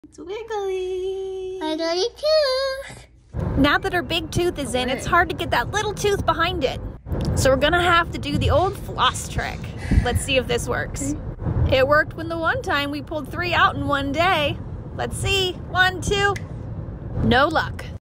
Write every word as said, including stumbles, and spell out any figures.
It's Wiggly. I got a tooth. Now that her big tooth is in, it's hard to get that little tooth behind it. So we're gonna have to do the old floss trick. Let's see if this works. It worked when the one time we pulled three out in one day. Let's see. One, two. No luck.